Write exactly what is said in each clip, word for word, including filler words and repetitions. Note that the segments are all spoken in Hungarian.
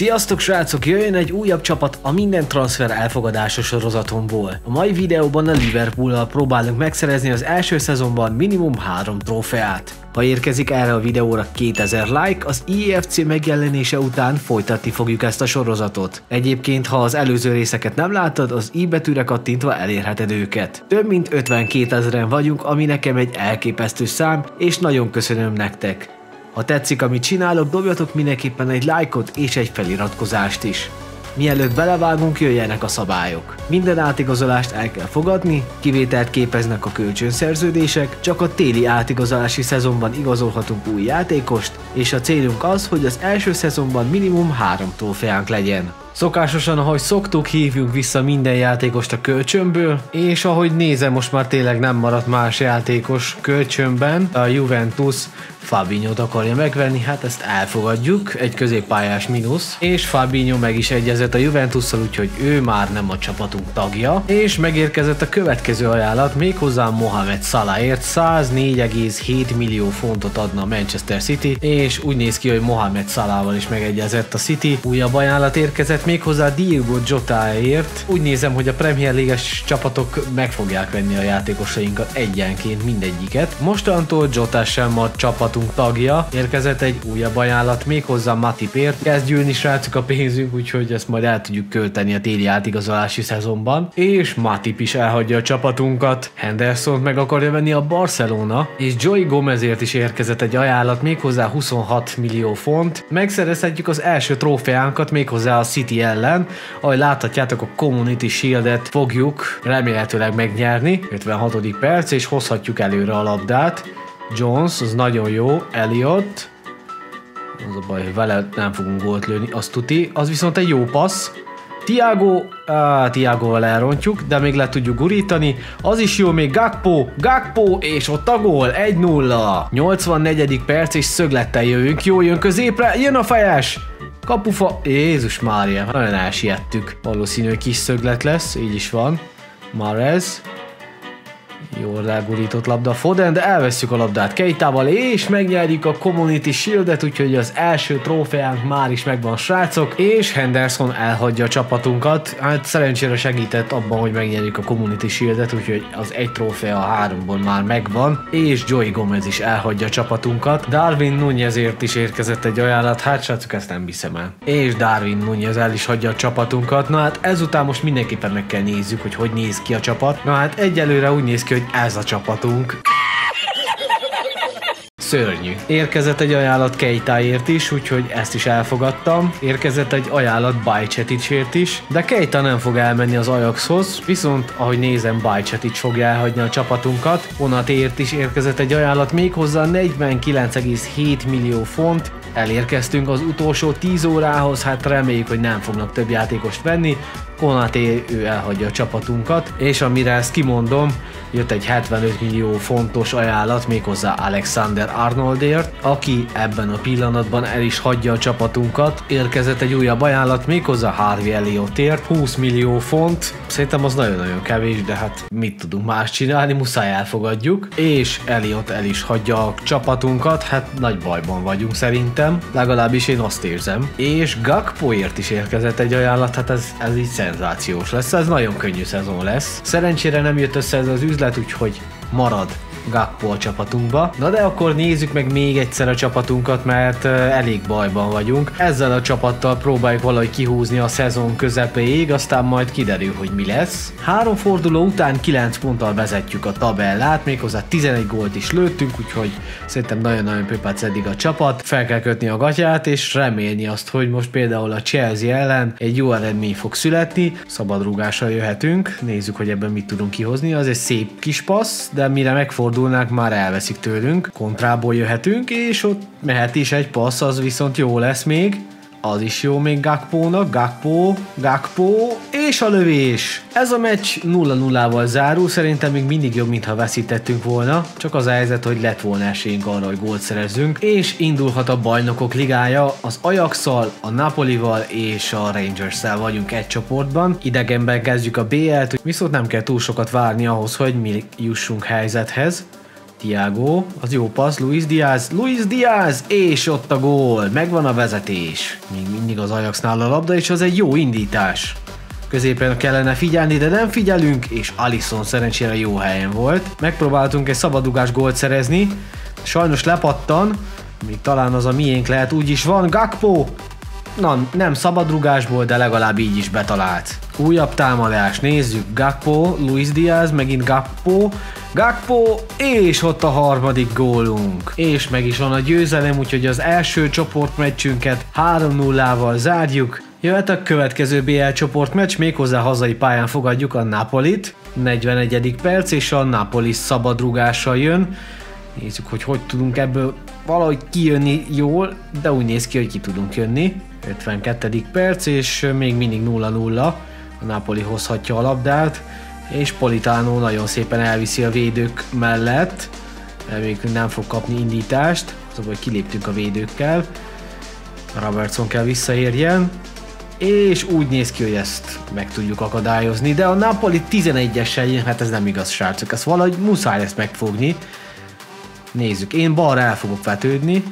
Sziasztok srácok, jöjjön egy újabb csapat a minden transfer elfogadása sorozatomból. A mai videóban a Liverpool-al próbálunk megszerezni az első szezonban minimum három trófeát. Ha érkezik erre a videóra kétezer like, az i ef cé megjelenése után folytatni fogjuk ezt a sorozatot. Egyébként, ha az előző részeket nem láttad, az i betűre kattintva elérheted őket. Több mint ötvenkétezren vagyunk, ami nekem egy elképesztő szám, és nagyon köszönöm nektek. Ha tetszik, amit csinálok, dobjatok mindenképpen egy lájkot és egy feliratkozást is. Mielőtt belevágunk, jöjjenek a szabályok. Minden átigazolást el kell fogadni, kivételt képeznek a kölcsönszerződések, csak a téli átigazolási szezonban igazolhatunk új játékost, és a célunk az, hogy az első szezonban minimum három trófeánk legyen. Szokásosan, ahogy szoktuk, hívjunk vissza minden játékost a kölcsönből, és ahogy nézem, most már tényleg nem maradt más játékos kölcsönben. A Juventus Fabinhót akarja megvenni, hát ezt elfogadjuk, egy középpályás mínusz, és Fabinho meg is egyezett a Juventusszal, úgyhogy ő már nem a csapatunk tagja, és megérkezett a következő ajánlat, méghozzá Mohamed Salahért száznégy egész hét millió fontot adna a Manchester City, és úgy néz ki, hogy Mohamed Salahval is megegyezett a City. Újabb ajánlat érkezett méghozzá Diogo Jotáért. Úgy nézem, hogy a Premier League-es csapatok meg fogják venni a játékosainkat egyenként mindegyiket. Mostantól Jota sem a csapatunk tagja. Érkezett egy újabb ajánlat méghozzá Matipért. Kezd gyűlni srácok a pénzünk, úgyhogy ezt majd el tudjuk költeni a téli átigazolási szezonban. És Matip is elhagyja a csapatunkat. Hendersont meg akarja venni a Barcelona, és Joey Gomezért is érkezett egy ajánlat méghozzá huszonhat millió font. Megszerezhetjük az első trófeánkat méghozzá a City ellen. Ahogy láthatjátok, a Community Shield-et fogjuk remélhetőleg megnyerni. ötvenhatodik perc, és hozhatjuk előre a labdát. Jones, az nagyon jó. Elliot. Az a baj, hogy vele nem fogunk gólt lőni, az tuti. Az viszont egy jó passz. Thiago, ah, Thiagoval elrontjuk, de még le tudjuk gurítani. Az is jó, még Gakpo, Gakpo, és ott a gól, egy nulla. nyolcvannegyedik perc, és szöglettel jövünk. Jó, jön középre, jön a fejes. Kapufa, Jézus Mária, nagyon elsiettük. Valószínű kis szöglet lesz, így is van. Mahrez. Jól rágurított labda Foden, de elveszük a labdát Keitával, és megnyerjük a Community Shield-et, úgyhogy az első trófeánk már is megvan srácok, és Henderson elhagyja a csapatunkat. Hát szerencsére segített abban, hogy megnyerjük a Community Shield-et, úgyhogy az egy trófea a háromból már megvan, és Joey Gomez is elhagyja a csapatunkat. Darwin Núñezért is érkezett egy ajánlat, hát srácok, ezt nem hiszem el. És Darwin Núñez el is hagyja a csapatunkat. Na hát ezután most mindenképpen meg kell nézzük, hogy hogy néz ki a csapat. Na hát egyelőre úgy néz ki, hogy ez a csapatunk. Szörnyű. Érkezett egy ajánlat Keitáért is, úgyhogy ezt is elfogadtam. Érkezett egy ajánlat Bajčetićért is, de Keita nem fog elmenni az Ajaxhoz, viszont ahogy nézem, Bajčetić fogja elhagyni a csapatunkat. Konatéért is érkezett egy ajánlat, méghozzá negyvenkilenc egész hét millió font. Elérkeztünk az utolsó tíz órához, hát reméljük, hogy nem fognak több játékost venni. Konaté, ő elhagyja a csapatunkat, és amire ezt kimondom, jött egy hetvenöt millió fontos ajánlat méghozzá Alexander Arnoldért, aki ebben a pillanatban el is hagyja a csapatunkat. Érkezett egy újabb ajánlat méghozzá Harvey Elliottért, húsz millió font. Szerintem az nagyon-nagyon kevés, de hát mit tudunk más csinálni, muszáj elfogadjuk. És Elliott el is hagyja a csapatunkat, hát nagy bajban vagyunk szerintem, legalábbis én azt érzem. És Gakpoért is érkezett egy ajánlat, hát ez, ez így szenzációs lesz, ez nagyon könnyű szezon lesz. Szerencsére nem jött össze ez az üzlet, úgyhogy marad Gakpo a csapatunkba. Na de akkor nézzük meg még egyszer a csapatunkat, mert uh, elég bajban vagyunk. Ezzel a csapattal próbáljuk valahogy kihúzni a szezon közepéig, aztán majd kiderül, hogy mi lesz. Három forduló után kilenc ponttal vezetjük a tabellát, méghozzá tizenegy gólt is lőttünk, úgyhogy szerintem nagyon-nagyon pöpác eddig a csapat. Fel kell kötni a gatyát, és remélni azt, hogy most például a Chelsea ellen egy jó eredmény fog születni. Szabadrúgással jöhetünk, nézzük, hogy ebben mit tudunk kihozni. Az egy szép kis passz, de mire megfordul már elveszik tőlünk, kontrából jöhetünk, és ott mehet is egy passz, az viszont jó lesz még. Az is jó még Gakpónak, Gakpo, Gakpo, és a lövés. Ez a meccs nulla nullával zárul, szerintem még mindig jobb, mintha veszítettünk volna, csak az a helyzet, hogy lett volna esélyünk arra, hogy gólt szerezzünk, és indulhat a Bajnokok Ligája, az Ajax-szal, a Napolival és a Rangers-szel vagyunk egy csoportban. Idegenben kezdjük a bé el-t, viszont nem kell túl sokat várni ahhoz, hogy mi jussunk helyzethez. Thiago, az jó passz, Luis Diaz, Luis Diaz, és ott a gól, megvan a vezetés. Még mindig az Ajaxnál a labda, és az egy jó indítás. Középen kellene figyelni, de nem figyelünk, és Alisson szerencsére jó helyen volt. Megpróbáltunk egy szabadrugás gólt szerezni, sajnos lepattan, még talán az a miénk lehet, úgy is van, Gakpo! Na, nem szabadrugásból, de legalább így is betalált. Újabb támadás, nézzük, Gakpo, Luis Diaz, megint Gakpo, Gakpo, és ott a harmadik gólunk. És meg is van a győzelem, úgyhogy az első csoportmeccsünket három nullával zárjuk. Jöhet a következő bé el csoportmeccs, méghozzá hazai pályán fogadjuk a Napolit. negyvenegyedik perc, és a Napoli szabadrugással jön. Nézzük, hogy hogy tudunk ebből valahogy kijönni jól, de úgy néz ki, hogy ki tudunk jönni. ötvenkettedik perc, és még mindig nulla nulla. A Napoli hozhatja a labdát, és Politano nagyon szépen elviszi a védők mellett. Még nem fog kapni indítást, szóval kiléptünk a védőkkel. Robertson kell visszaérjen, és úgy néz ki, hogy ezt meg tudjuk akadályozni, de a Napoli tizenegyessel jön, hát ez nem igaz, srácok, ezt valahogy muszáj lesz megfogni. Nézzük, én balra el fogok vetődni,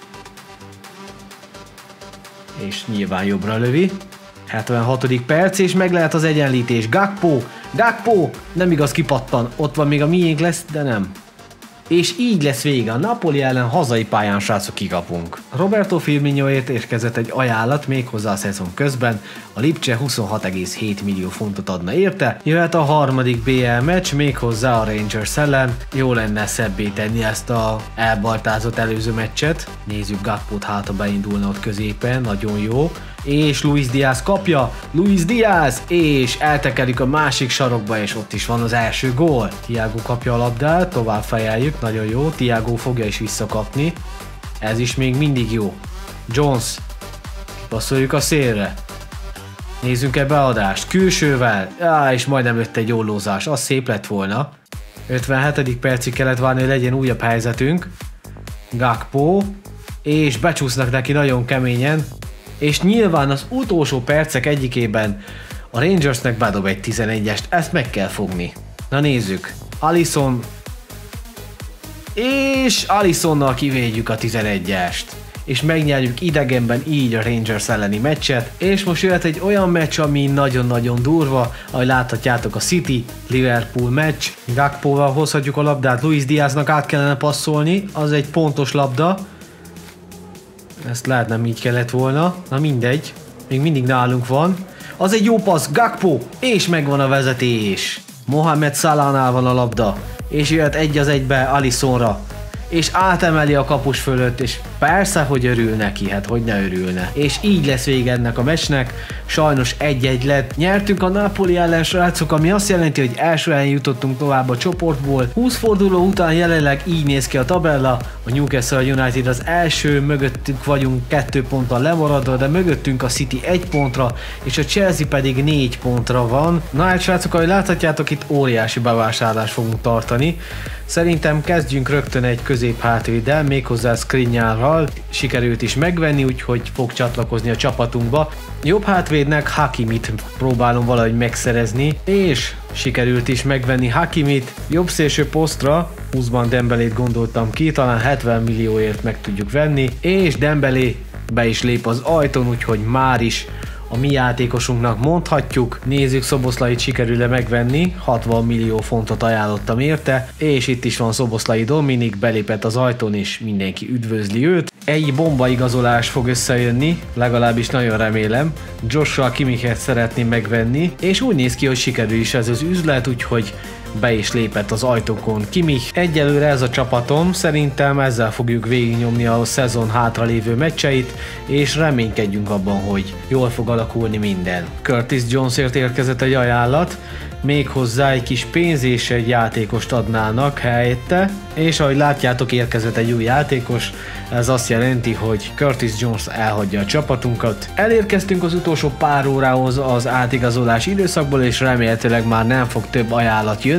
és nyilván jobbra lövi. hetvenhatodik perc, és meg lehet az egyenlítés. Gakpo, Gakpo, nem igaz, kipattan, ott van még a miénk lesz, de nem. És így lesz vége, a Napoli ellen hazai pályán, srácok, kikapunk. Roberto Firminoért érkezett egy ajánlat méghozzá a szezon közben, a Lipcse huszonhat egész hét millió fontot adna érte, jöhet a harmadik bé el meccs méghozzá a Rangers ellen, jó lenne szebbé tenni ezt a elbaltázott előző meccset. Nézzük Gakpót, hát ha beindulna ott középen, nagyon jó. És Luis Diaz kapja, Luis Diaz, és eltekerik a másik sarokba, és ott is van az első gól. Thiago kapja a labdát, tovább fejeljük, nagyon jó, Thiago fogja is visszakapni. Ez is még mindig jó. Jones, passzoljuk a szélre. Nézzünk egy beadást, külsővel, á, és majdnem lőtt egy jólózás, az szép lett volna. ötvenhetedik percig kellett várni, hogy legyen újabb helyzetünk. Gakpo, és becsúsznak neki nagyon keményen. És nyilván az utolsó percek egyikében a Rangersnek bedob egy tizenegyest, ezt meg kell fogni. Na nézzük, Alisson, és Alissonnal kivédjük a tizenegyest, és megnyerjük idegenben így a Rangers elleni meccset, és most jöhet egy olyan meccs, ami nagyon-nagyon durva, ahogy láthatjátok, a City-Liverpool meccs. Gakpóval hozhatjuk a labdát, Luis Diaznak át kellene passzolni, az egy pontos labda. Ezt lehet nem így kellett volna, na mindegy, még mindig nálunk van. Az egy jó passz, Gakpo, és megvan a vezetés. Mohamed Salahnál van a labda, és jöhet egy az egybe Alissonra, és átemeli a kapus fölött, és persze, hogy örül neki, hát hogy ne örülne. És így lesz vége ennek a meccsnek, sajnos egy-egy lett. Nyertünk a Napoli ellen, srácok, ami azt jelenti, hogy első helyen jutottunk tovább a csoportból. húsz forduló után jelenleg így néz ki a tabella, a Newcastle United az első, mögöttünk vagyunk kettő ponttal lemaradva, de mögöttünk a City egy pontra, és a Chelsea pedig négy pontra van. Na hát srácok, ahogy láthatjátok, itt óriási bevásárlást fogunk tartani. Szerintem kezdjünk rögtön egy középhátvéddel, méghozzá Skriniarral, sikerült is megvenni, úgyhogy fog csatlakozni a csapatunkba. Jobb hátvédnek Hakimit próbálom valahogy megszerezni, és sikerült is megvenni Hakimit. Jobb szélső posztra Ousmane Dembélét gondoltam ki, talán hetven millióért meg tudjuk venni, és Dembélé be is lép az ajtón, úgyhogy már is a mi játékosunknak mondhatjuk. Nézzük, Szoboszlait sikerül-e megvenni, hatvan millió fontot ajánlottam érte, és itt is van Szoboszlai Dominik, belépett az ajtón, és mindenki üdvözli őt. Egy bomba igazolás fog összejönni, legalábbis nagyon remélem. Joshua Kimichet szeretném megvenni, és úgy néz ki, hogy sikerül is ez az üzlet, úgyhogy be is lépett az ajtókon Kimmich. Egyelőre ez a csapatom, szerintem ezzel fogjuk végignyomni a szezon hátralévő meccseit, és reménykedjünk abban, hogy jól fog alakulni minden. Curtis Jonesért érkezett egy ajánlat, méghozzá egy kis pénz és egy játékost adnának helyette, és ahogy látjátok, érkezett egy új játékos, ez azt jelenti, hogy Curtis Jones elhagyja a csapatunkat. Elérkeztünk az utolsó pár órához az átigazolás időszakból, és remélhetőleg már nem fog több ajánlat jönni.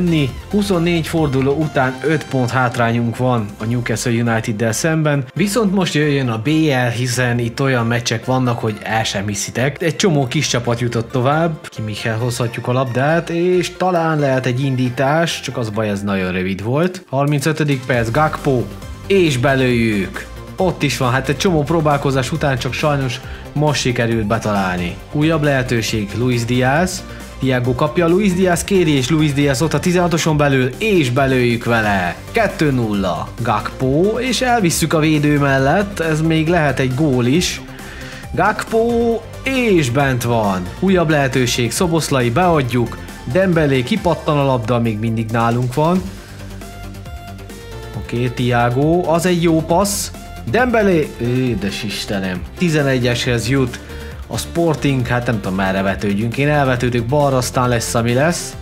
jönni. huszonnégy forduló után öt pont hátrányunk van a Newcastle United-del szemben, viszont most jöjjön a bé el, hiszen itt olyan meccsek vannak, hogy el sem hiszitek. Egy csomó kis csapat jutott tovább, Kimmichel hozhatjuk a labdát, és talán lehet egy indítás, csak az baj, ez nagyon rövid volt. harmincötödik perc, Gakpo, és belőjük. Ott is van, hát egy csomó próbálkozás után csak sajnos most sikerült betalálni. Újabb lehetőség, Luis Diaz. Thiago kapja, Luis Diaz kéri, és Luis Diaz ott a tizenhatoson belül, és belőjük vele. kettő nulla. Gakpo, és elvisszük a védő mellett, ez még lehet egy gól is. Gakpo, és bent van. Újabb lehetőség, Szoboszlai, beadjuk. Dembélé kipattan a labda, még mindig nálunk van. Oké, okay, Thiago, az egy jó passz. Dembélé, édes Istenem, tizenegyeshez jut a Sporting, hát nem tudom merre vetődjünk, én elvetődök balra, aztán lesz ami lesz.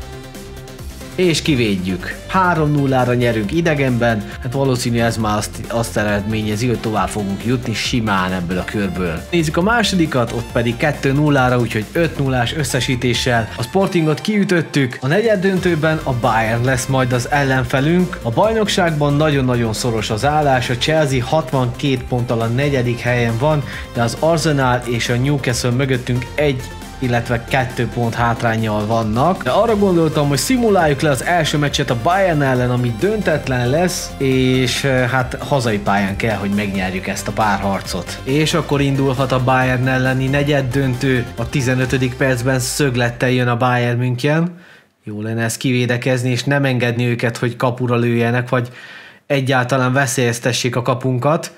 És kivédjük. három nullára nyerünk idegenben, hát valószínű ez már azt, azt eredményezi, hogy tovább fogunk jutni simán ebből a körből. Nézzük a másodikat, ott pedig kettő nullára, úgyhogy öt nullás összesítéssel a Sportingot kiütöttük. A negyeddöntőben a Bayern lesz majd az ellenfelünk. A bajnokságban nagyon-nagyon szoros az állás, a Chelsea hatvankét ponttal a negyedik helyen van, de az Arsenal és a Newcastle mögöttünk egy illetve kettő pont hátránnyal vannak. De arra gondoltam, hogy szimuláljuk le az első meccset a Bayern ellen, ami döntetlen lesz, és hát hazai pályán kell, hogy megnyerjük ezt a párharcot. És akkor indulhat a Bayern elleni negyeddöntő. A tizenötödik percben szöglettel jön a Bayern München. Jó lenne ezt kivédekezni, és nem engedni őket, hogy kapura lőjenek, vagy egyáltalán veszélyeztessék a kapunkat.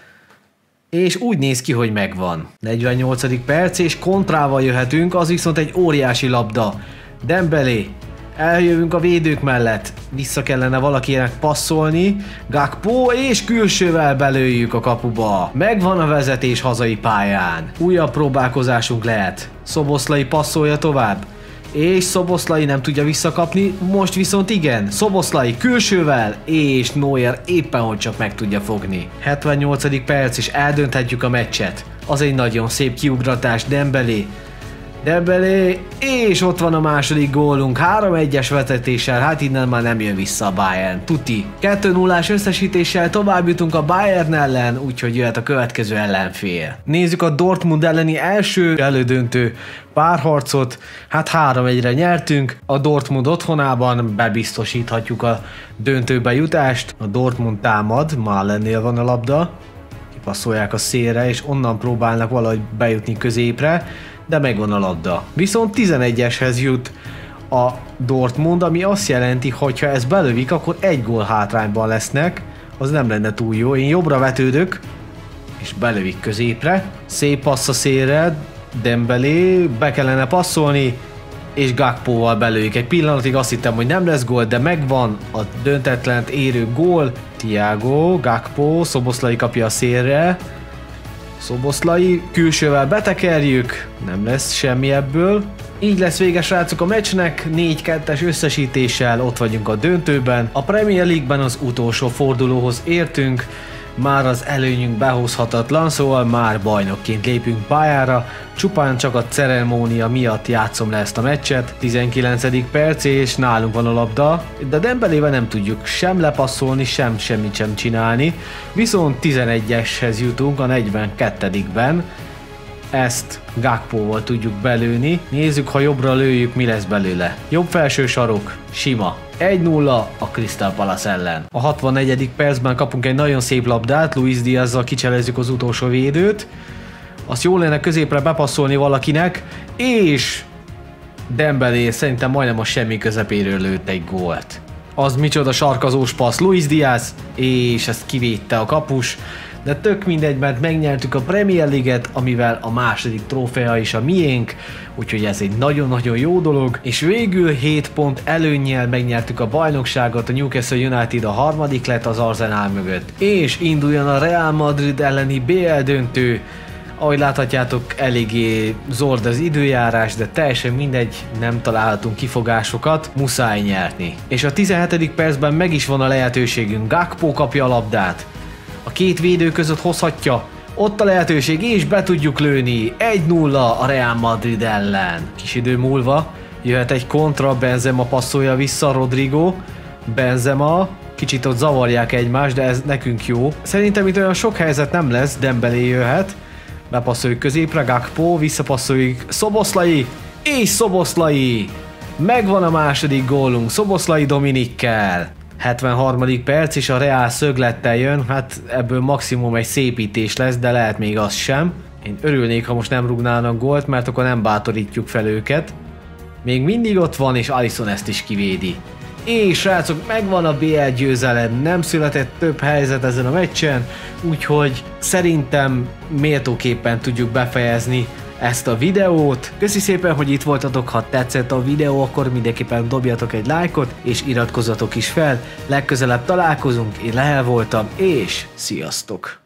És úgy néz ki, hogy megvan. negyvennyolcadik perc, és kontrával jöhetünk, az viszont egy óriási labda. Dembélé, eljövünk a védők mellett, vissza kellene valakinek passzolni. Gakpo, és külsővel belőjük a kapuba. Megvan a vezetés hazai pályán. Újabb próbálkozásunk lehet. Szoboszlai passzolja tovább. És Szoboszlai nem tudja visszakapni, most viszont igen, Szoboszlai külsővel, és Neuer éppen hogy csak meg tudja fogni. hetvennyolcadik perc, és eldönthetjük a meccset. Az egy nagyon szép kiugratás, Dembélé. Dembélé, és ott van a második gólunk, három egyes vezetéssel, hát innen már nem jön vissza a Bayern, tuti. kettő nullás összesítéssel tovább jutunk a Bayern ellen, úgyhogy jöhet a következő ellenfél. Nézzük a Dortmund elleni első elődöntő párharcot, hát három egyre nyertünk, a Dortmund otthonában bebiztosíthatjuk a döntőbe jutást. A Dortmund támad, Malennél van a labda, kipasszolják a szélre, és onnan próbálnak valahogy bejutni középre, de megvan a labda. Viszont tizenegyeshez jut a Dortmund, ami azt jelenti, hogy ha ez belövik, akkor egy gól hátrányban lesznek, az nem lenne túl jó. Én jobbra vetődök, és belövik középre. Szép passz a szélre, Dembélé, be kellene passzolni, és Gakpóval belőjük. Egy pillanatig azt hittem, hogy nem lesz gól, de megvan a döntetlent érő gól. Thiago, Gakpo, Szoboszlai kapja a szélre. Szoboszlai, külsővel betekerjük, nem lesz semmi ebből. Így lesz vége, srácok, a meccsnek, négy kettes összesítéssel ott vagyunk a döntőben. A Premier League-ben az utolsó fordulóhoz értünk, már az előnyünk behozhatatlan, szóval már bajnokként lépünk pályára, csupán csak a ceremónia miatt játszom le ezt a meccset. tizenkilencedik perc, és nálunk van a labda, de Dembelével nem tudjuk sem lepasszolni, sem semmit sem csinálni, viszont tizenegyeshez jutunk a negyvenkettedikben Ezt Gakpóval tudjuk belőni. Nézzük, ha jobbra lőjük, mi lesz belőle. Jobb felső sarok, sima. egy nulla a Crystal Palace ellen. A hatvannegyedik percben kapunk egy nagyon szép labdát, Luis Diazzal kicselezzük az utolsó védőt. Azt jól lenne középre bepasszolni valakinek, és Dembélé szerintem majdnem a semmi közepéről lőtt egy gólt. Az micsoda sarkazós passz, Luis Diaz, és ezt kivédte a kapus. De tök mindegy, mert megnyertük a Premier League-et, amivel a második trófea is a miénk, úgyhogy ez egy nagyon-nagyon jó dolog, és végül hét pont előnnyel megnyertük a bajnokságot, a Newcastle United a harmadik lett az Arsenal mögött. És induljon a Real Madrid elleni bé el döntő. Ahogy láthatjátok, eléggé zord az időjárás, de teljesen mindegy, nem találhatunk kifogásokat, muszáj nyerni. És a tizenhetedik percben meg is van a lehetőségünk, Gakpo kapja a labdát. A két védő között hozhatja, ott a lehetőség, és be tudjuk lőni. egy nulla a Real Madrid ellen. Kis idő múlva Jöhet egy kontra, Benzema passzolja vissza, Rodrigo, Benzema, kicsit ott zavarják egymást, de ez nekünk jó. Szerintem itt olyan sok helyzet nem lesz, Dembélé jöhet, bepasszoljuk középre, Gakpo, visszapasszoljuk Szoboszlai, és Szoboszlai! Megvan a második gólunk Szoboszlai Dominikkel. hetvenharmadik perc és a Real szöglettel jön, hát ebből maximum egy szépítés lesz, de lehet még az sem. Én örülnék, ha most nem rúgnának gólt, mert akkor nem bátorítjuk fel őket. Még mindig ott van, és Alisson ezt is kivédi. És srácok, megvan a bé el győzelem, nem született több helyzet ezen a meccsen, úgyhogy szerintem méltóképpen tudjuk befejezni ezt a videót. Köszi szépen, hogy itt voltatok, ha tetszett a videó, akkor mindenképpen dobjatok egy lájkot, és iratkozzatok is fel. Legközelebb találkozunk, én Lehel voltam, és sziasztok!